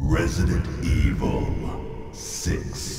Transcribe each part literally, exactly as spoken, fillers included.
Resident Evil six.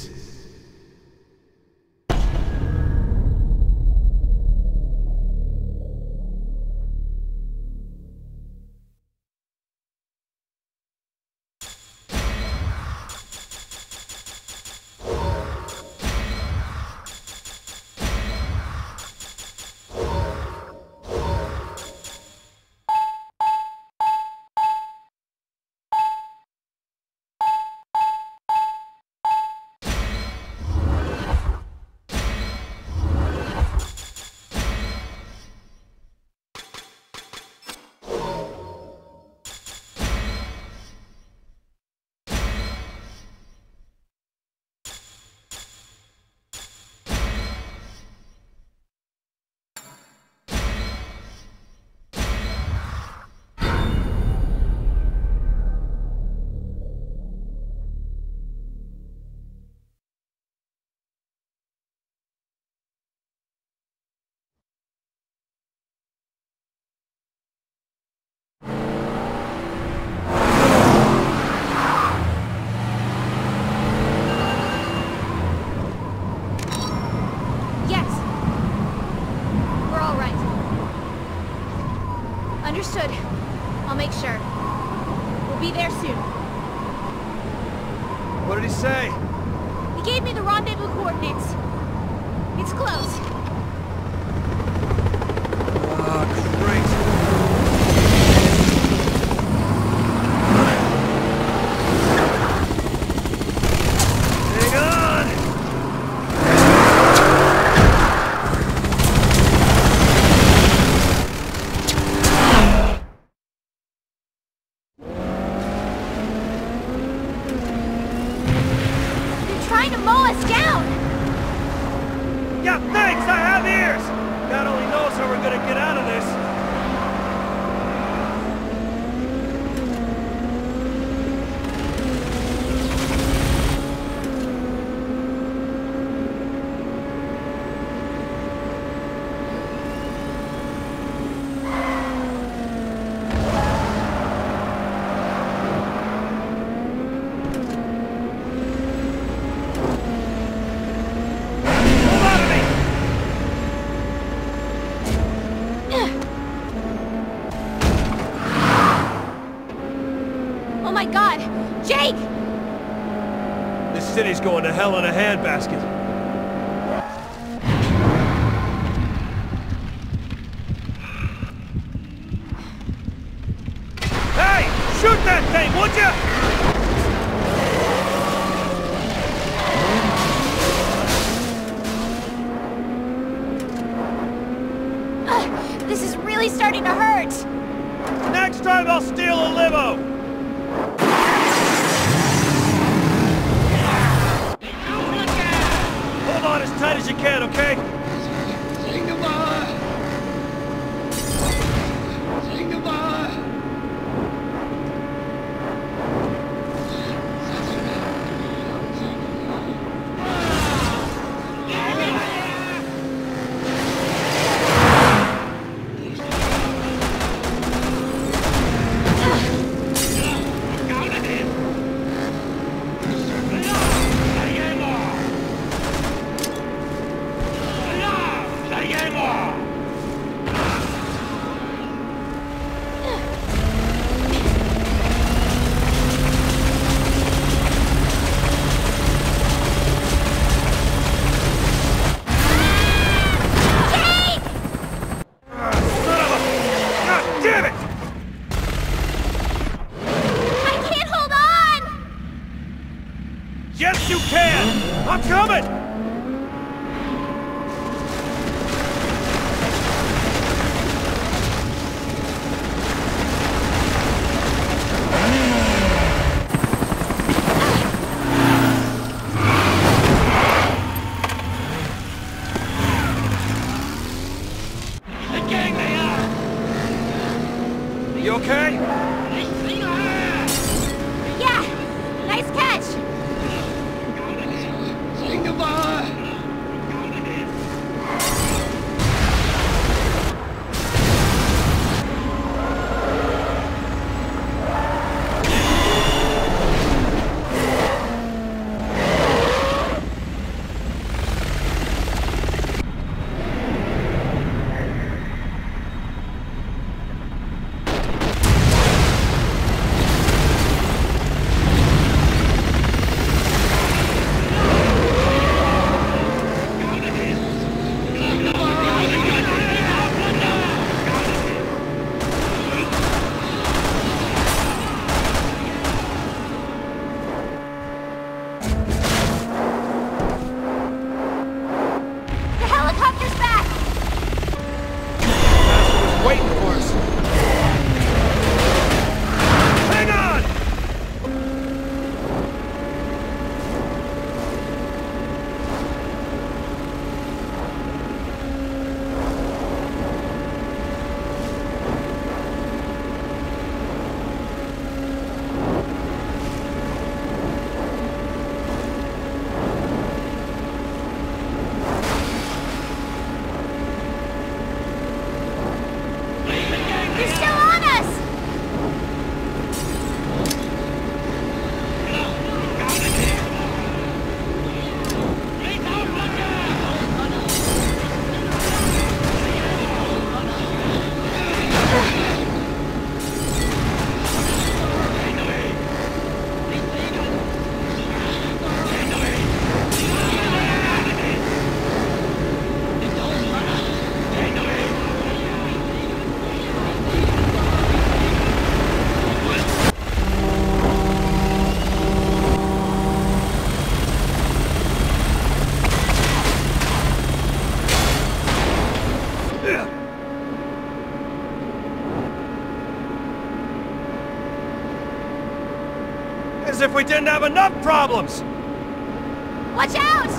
Understood. I'll make sure. We'll be there soon. What did he say? He gave me the rendezvous coordinates. It's close. Ah, great. Trying to mow us down! Yeah, thanks! I have ears! God only knows how we're gonna get out of this. Oh my god! Jake! This city's going to hell in a handbasket. Hey! Shoot that thing, would ya? Uh, this is really starting to hurt! Next time I'll steal a limo! Hold on as tight as you can, okay? Yes, you can! I'm coming! You okay? Yeah! Nice catch! Goodbye. if we didn't have enough problems! Watch out!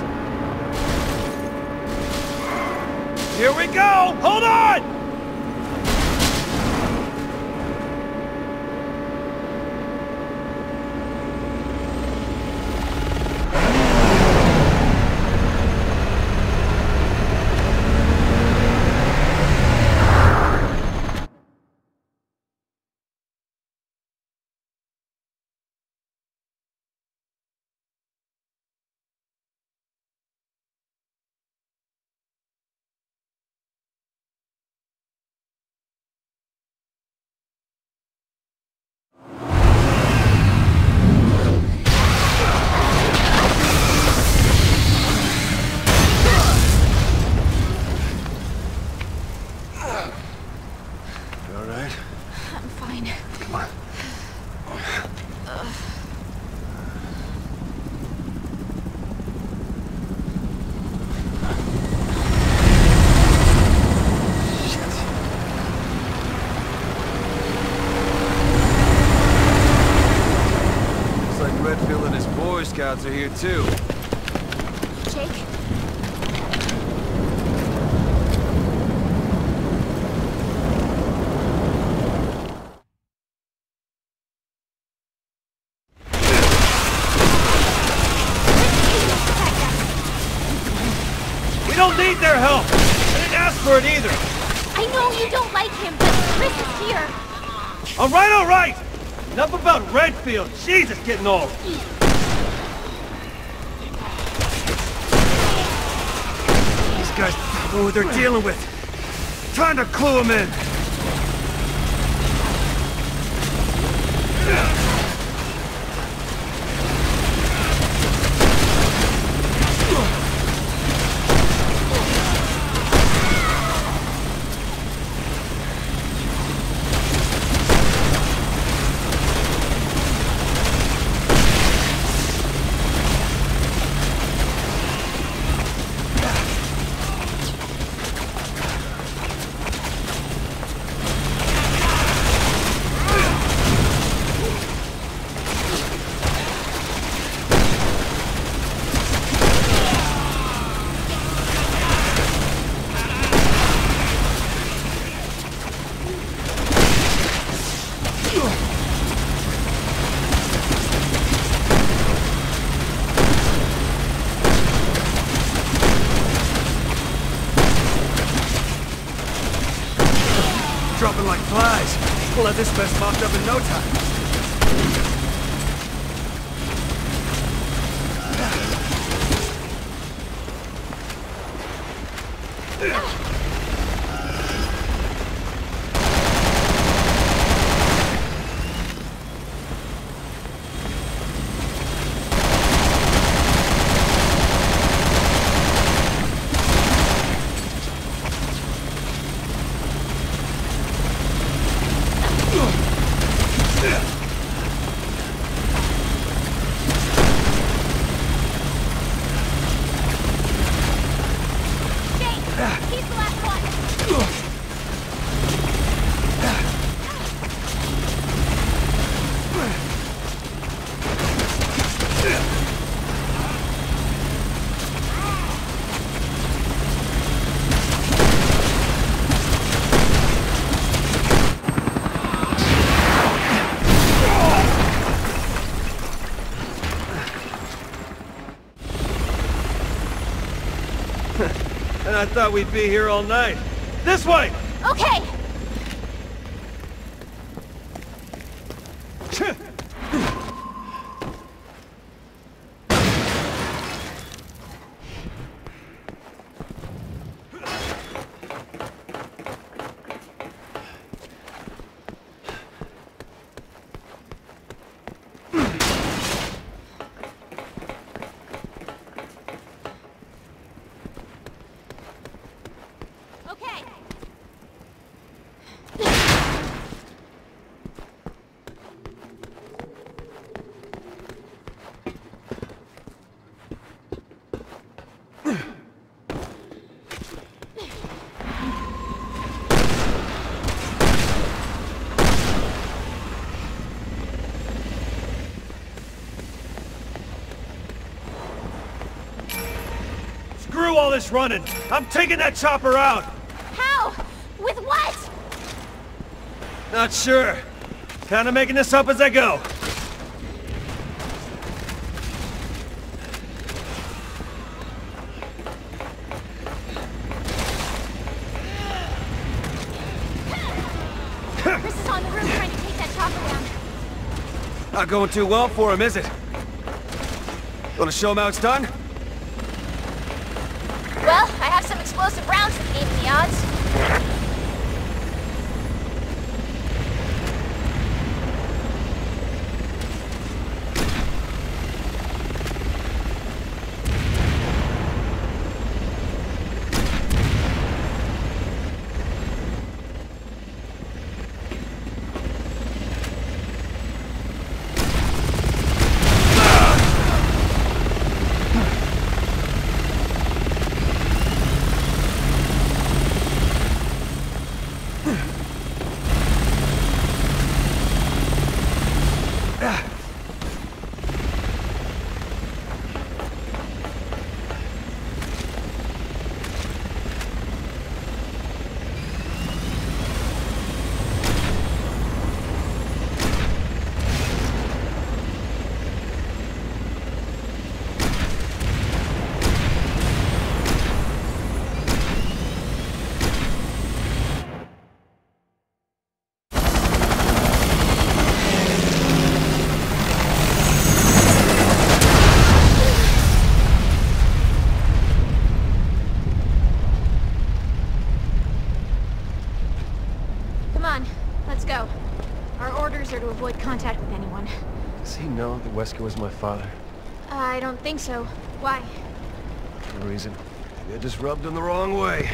Here we go! Hold on! Scouts are here too. Jake? We don't need their help! I didn't ask for it either! I know you don't like him, but Chris is here. Alright, alright! Enough about Redfield! Jesus, getting old! These guys know what they're dealing with. Trying to clue them in. Dropping like flies. We'll have this mess mopped up in no time. And I thought we'd be here all night. This way! Okay! through all this running. I'm taking that chopper out. How? With what? Not sure. Kinda making this up as I go. Chris is on the roof trying to take that chopper down. Not going too well for him, is it? Wanna show him how it's done? Well, I have some explosive rounds to even the odds. To avoid contact with anyone. Does he know that Wesker was my father? Uh, I don't think so. Why? No reason. Maybe I just rubbed him the wrong way.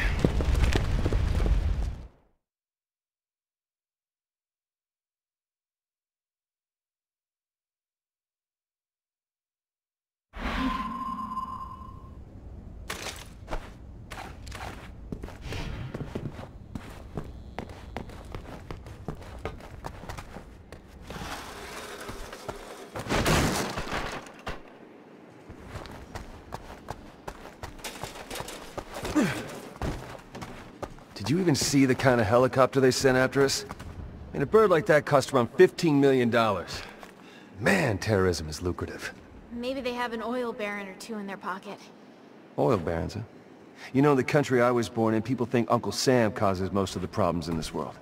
Did you even see the kind of helicopter they sent after us? I mean, a bird like that cost around fifteen million dollars. Man, terrorism is lucrative. Maybe they have an oil baron or two in their pocket. Oil barons, huh? You know, in the country I was born in, people think Uncle Sam causes most of the problems in this world.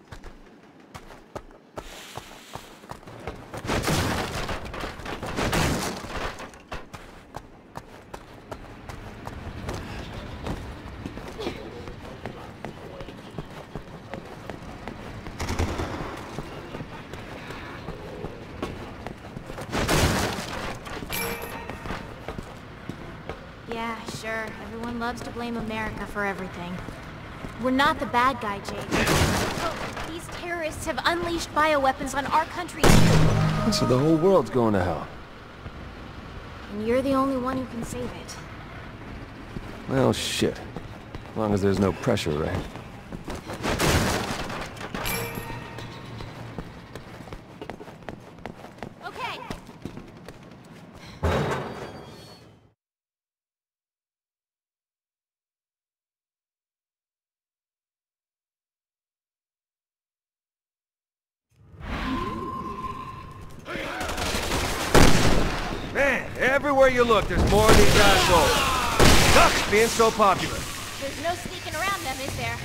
Yeah, sure. Everyone loves to blame America for everything. We're not the bad guy, Jake. Oh, these terrorists have unleashed bioweapons on our country too. So the whole world's going to hell. And you're the only one who can save it. Well, shit. As long as there's no pressure, right? Okay. Man, everywhere you look, there's more of these assholes. Sucks being so popular. There's no sneaking around them, is there?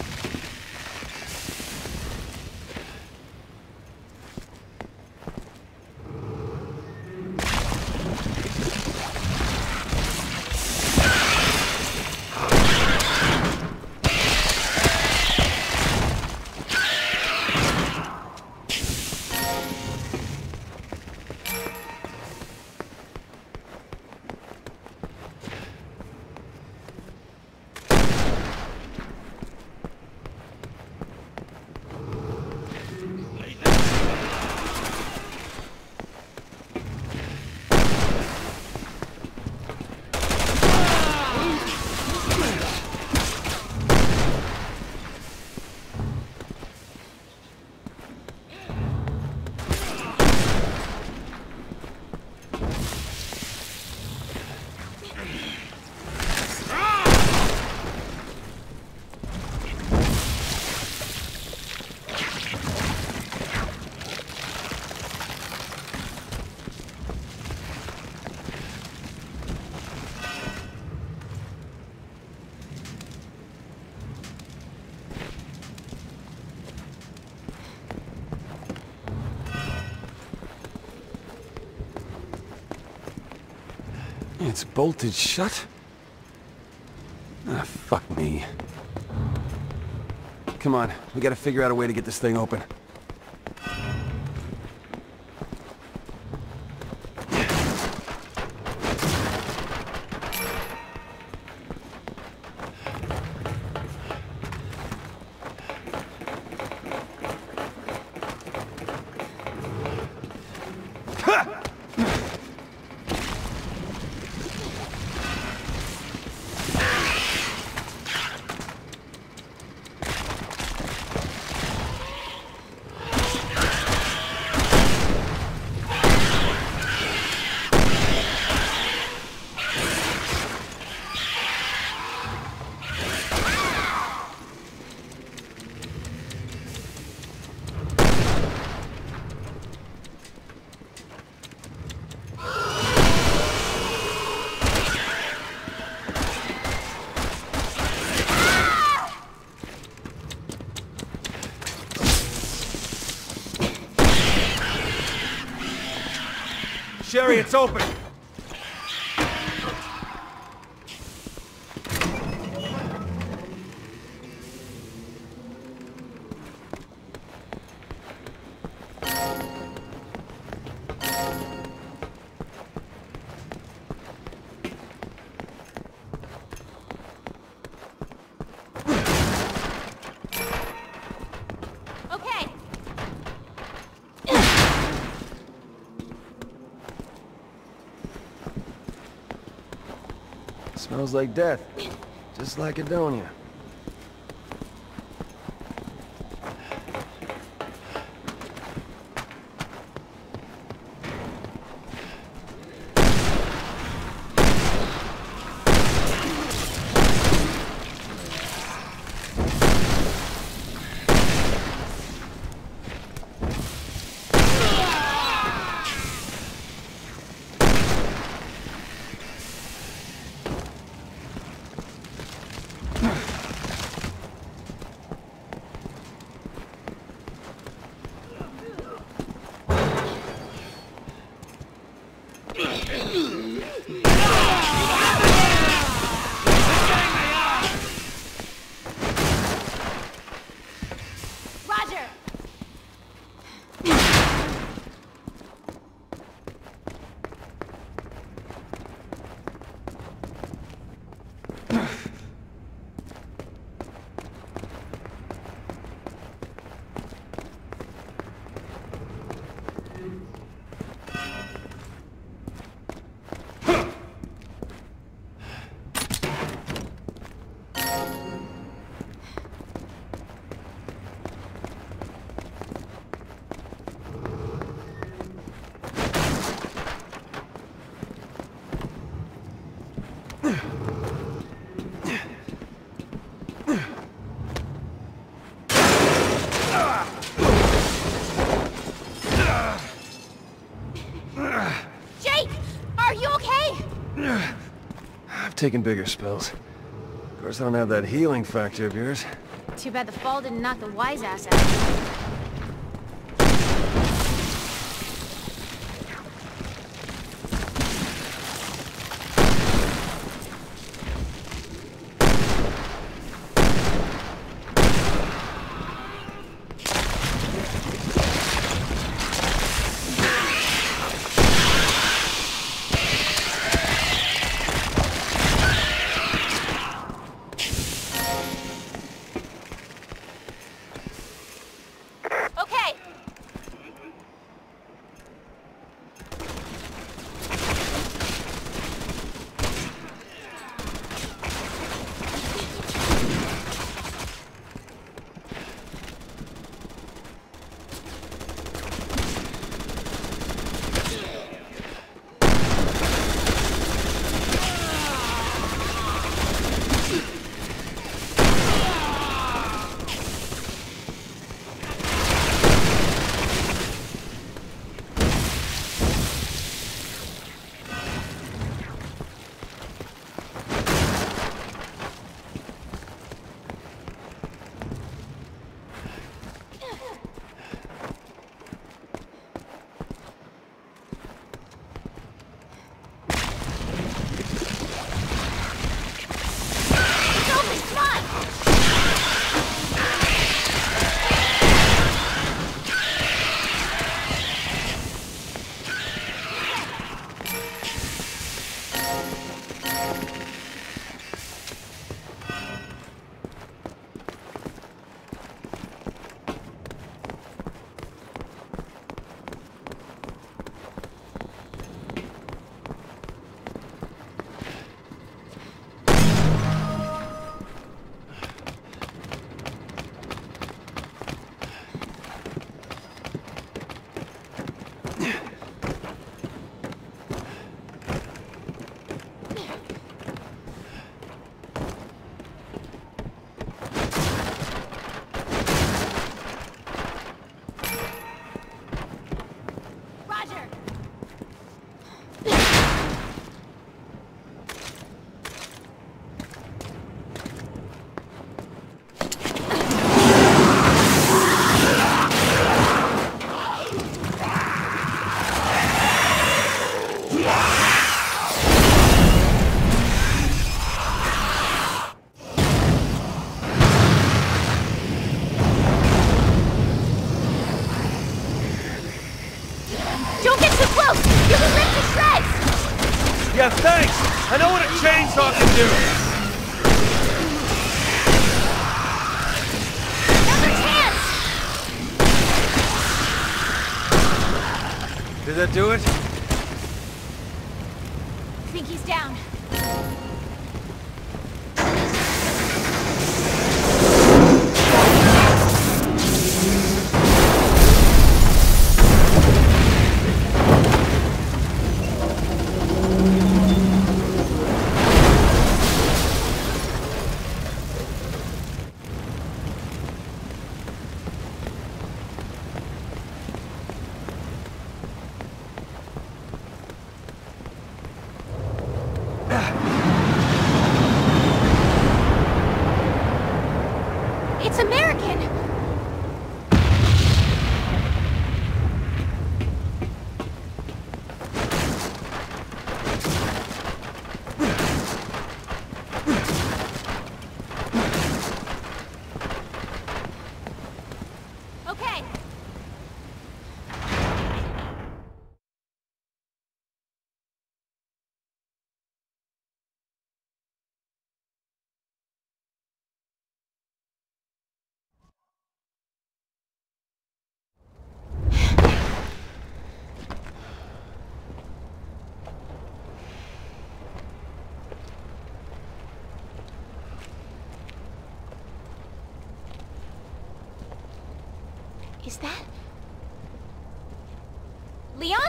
It's bolted shut? Ah, fuck me. Come on, we gotta figure out a way to get this thing open. Sherry, it's open! Smells like death. Just like Adonia. Taking bigger spells. Of course, I don't have that healing factor of yours. Too bad the fall didn't knock the wise ass out. chainsaw can do! Another chance! Did that do it? I think he's down. It's American! Okay. Is that... Leon?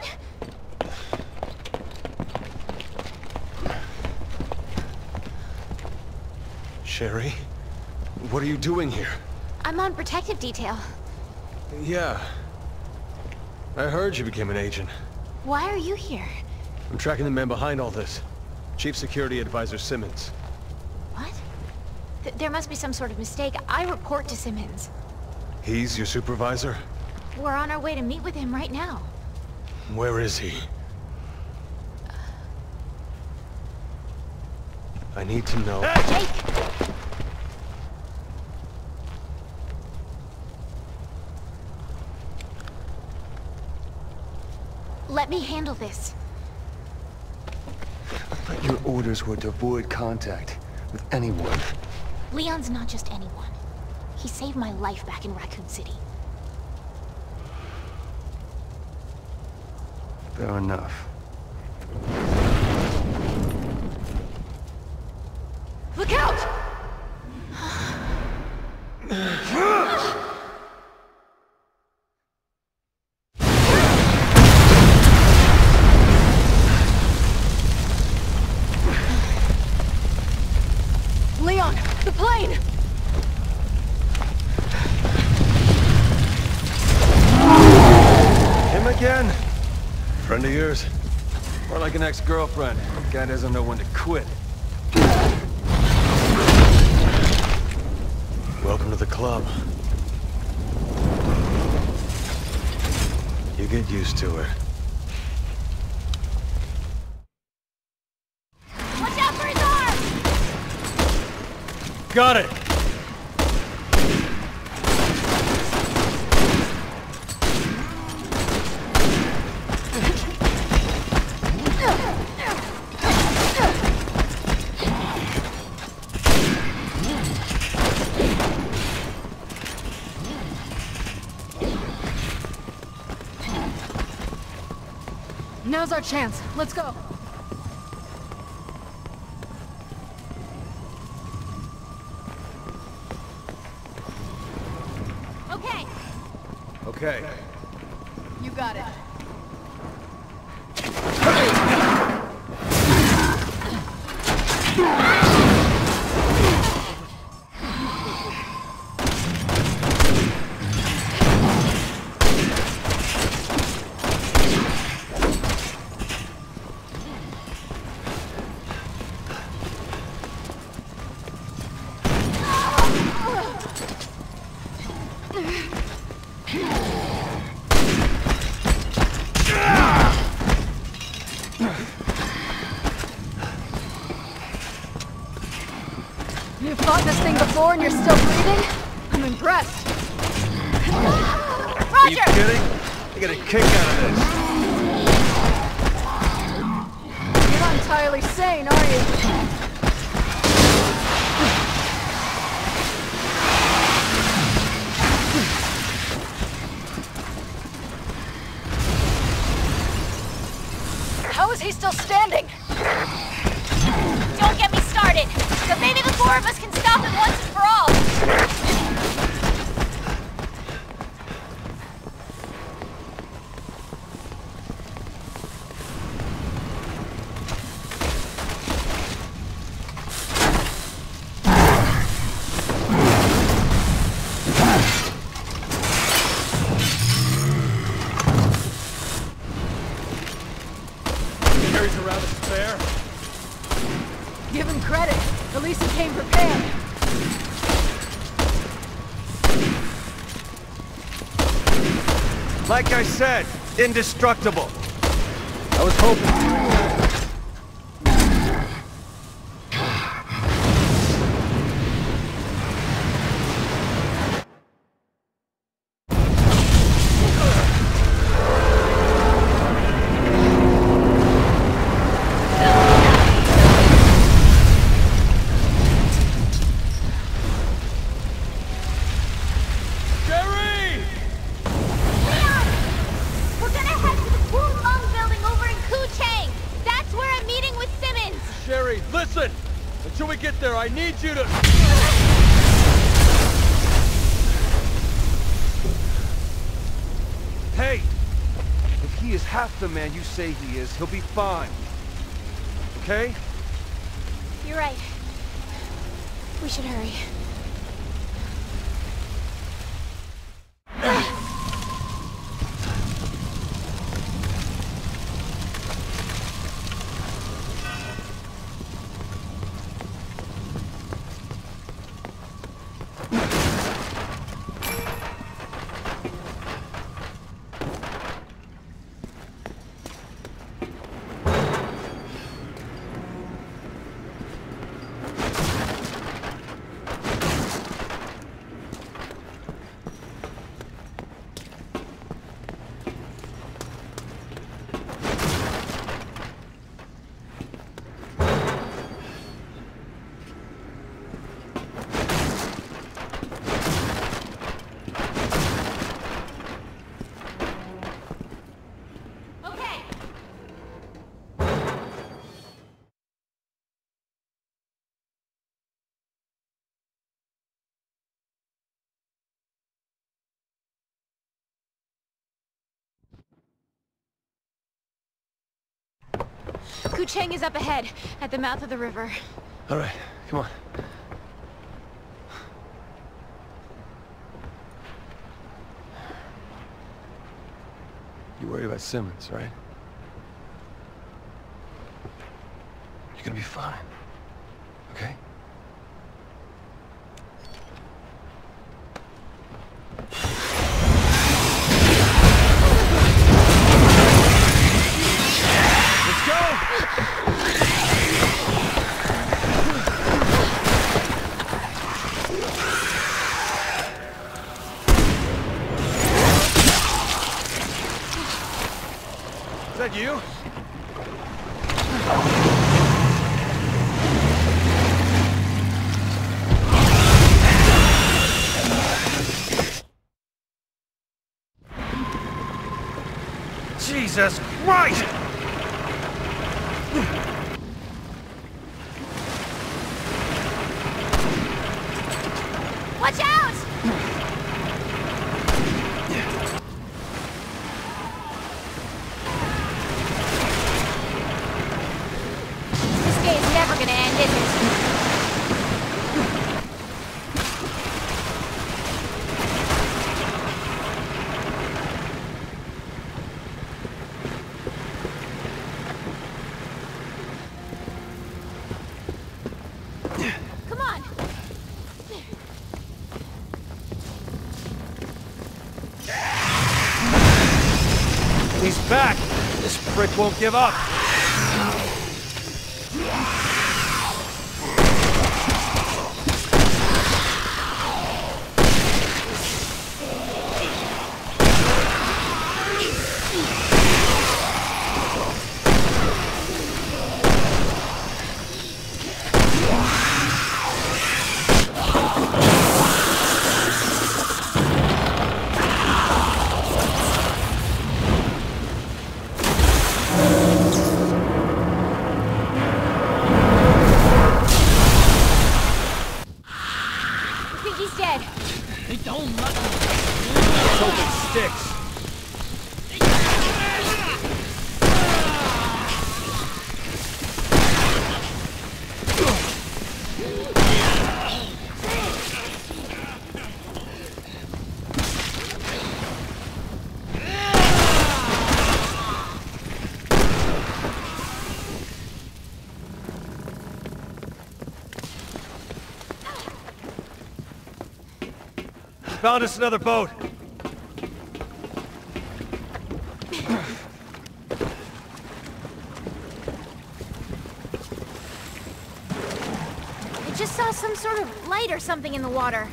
Sherry? What are you doing here? I'm on protective detail. Yeah. I heard you became an agent. Why are you here? I'm tracking the man behind all this. Chief Security Advisor Simmons. What? Th there must be some sort of mistake. I report to Simmons. He's your supervisor? We're on our way to meet with him right now. Where is he? I need to know. Jake! Let me handle this. But your orders were to avoid contact with anyone. Leon's not just anyone. He saved my life back in Raccoon City. Fair enough. Look out! Leon, the plane! Him again? Friend of yours? More like an ex-girlfriend. Guy doesn't know when to quit. Welcome to the club. You get used to it. Watch out for his arm! Got it! Now's our chance. Let's go. Okay. Okay. You got it. You've fought this thing before and you're still breathing? I'm impressed. Are you kidding? I get a kick out of this. You're not entirely sane, are you? of us can stop it once and for all. Give him credit. At least he came prepared. Like I said, indestructible. I was hoping... Listen! Until we get there, I need you to... Hey! If he is half the man you say he is, he'll be fine. Okay? You're right. We should hurry. Kucheng is up ahead, at the mouth of the river. All right, come on. You worry about Simmons, right? You're gonna be fine, okay? Is that you? Jesus Christ! Watch out! Never gonna end, is it? Come on! He's back! This prick won't give up! Found us another boat. I just saw some sort of light or something in the water.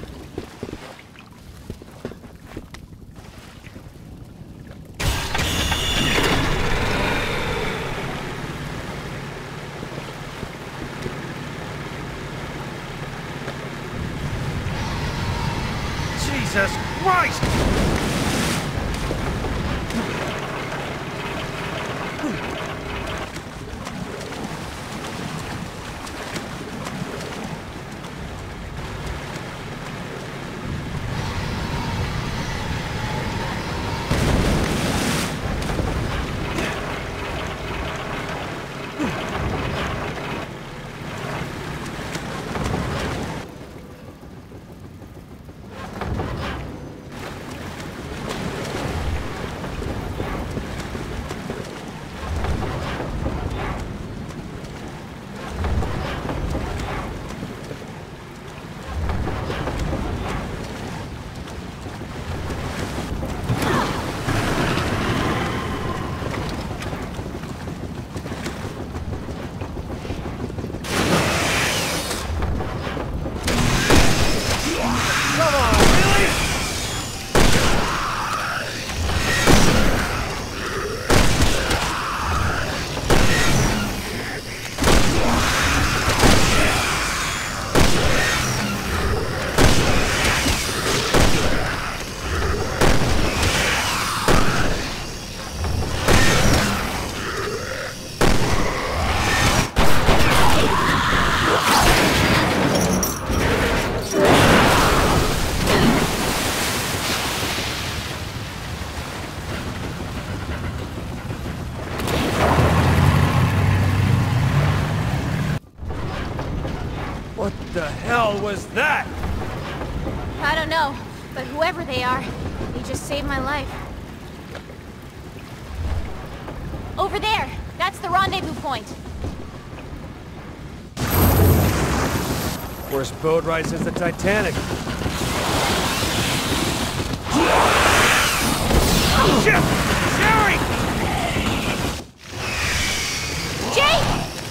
Jesus Christ! What the hell was that? I don't know, but whoever they are, they just saved my life. Over there! That's the rendezvous point. Worst boat ride since the Titanic. Shit! Jerry! Jake!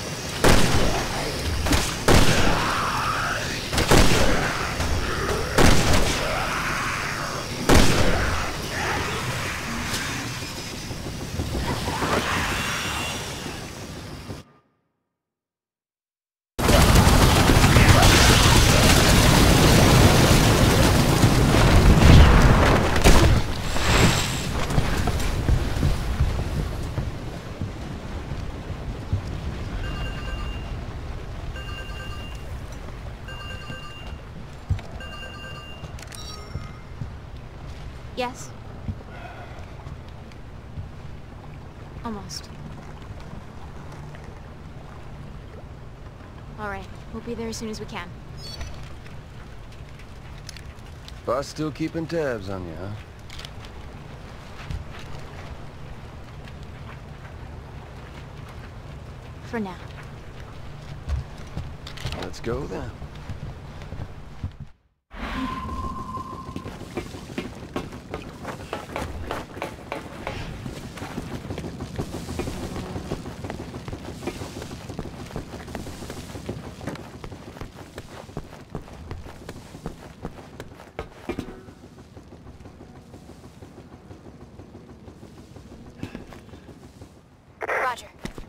Yes. Almost. All right, we'll be there as soon as we can. Boss still keeping tabs on you, huh? For now. Let's go then. Roger.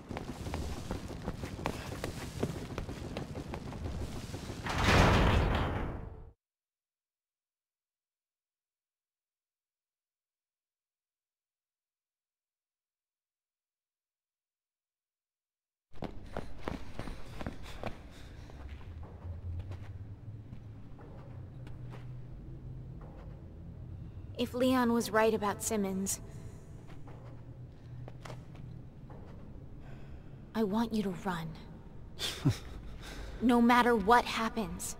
If Leon was right about Simmons, I want you to run. No matter what happens.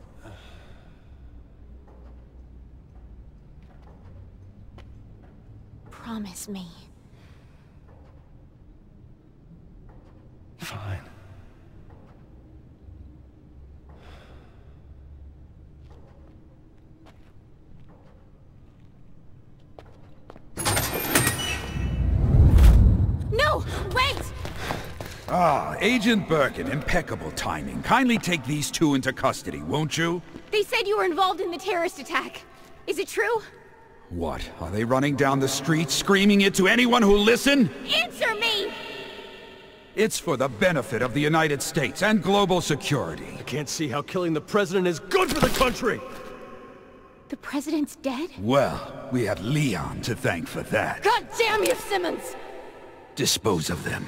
Promise me. Fine. Ah, Agent Birkin, impeccable timing. Kindly take these two into custody, won't you? They said you were involved in the terrorist attack. Is it true? What? Are they running down the street screaming it to anyone who'll listen? Answer me! It's for the benefit of the United States and global security. I can't see how killing the president is good for the country! The president's dead? Well, we have Leon to thank for that. God damn you, Simmons! Dispose of them.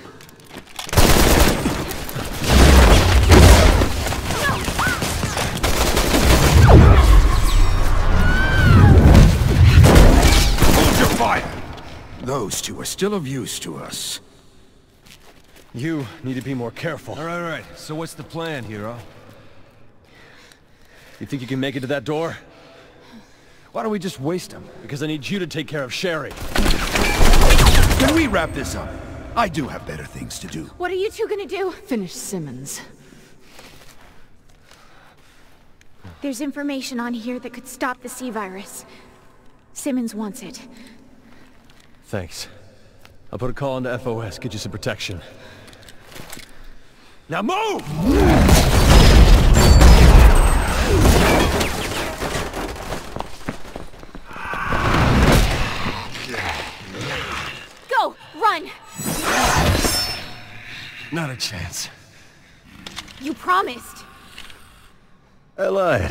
Hold your fire! Those two are still of use to us. You need to be more careful. All right, all right. So what's the plan, hero? You think you can make it to that door? Why don't we just waste him? Because I need you to take care of Sherry. Can we wrap this up? I do have better things to do. What are you two gonna do? Finish Simmons. There's information on here that could stop the C-virus. Simmons wants it. Thanks. I'll put a call into F O S, get you some protection. Now move! Go! Run! Not a chance. You promised. I lied.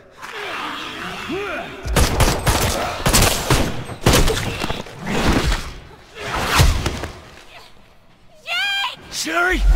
Sherry!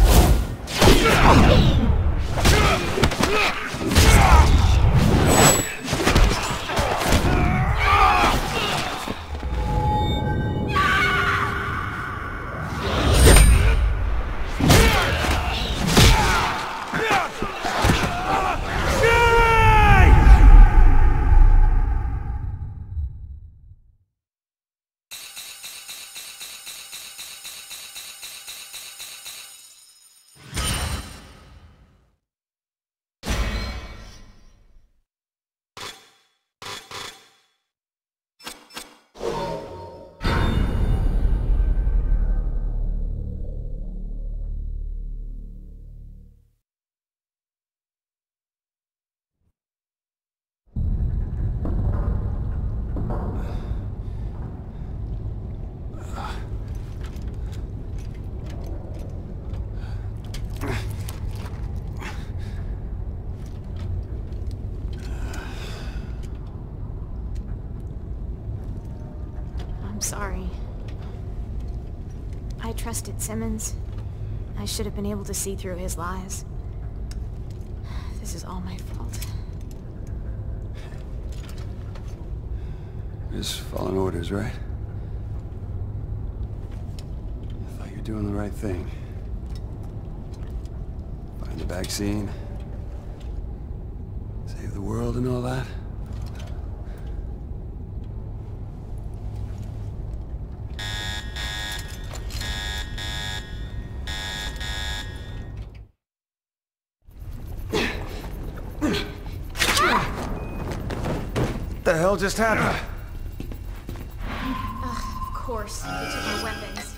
I'm sorry. I trusted Simmons. I should have been able to see through his lies. This is all my fault. Just following orders, right? I thought you were doing the right thing. Find the vaccine. Save the world and all that. What the hell just happened? Of course, they took my weapons.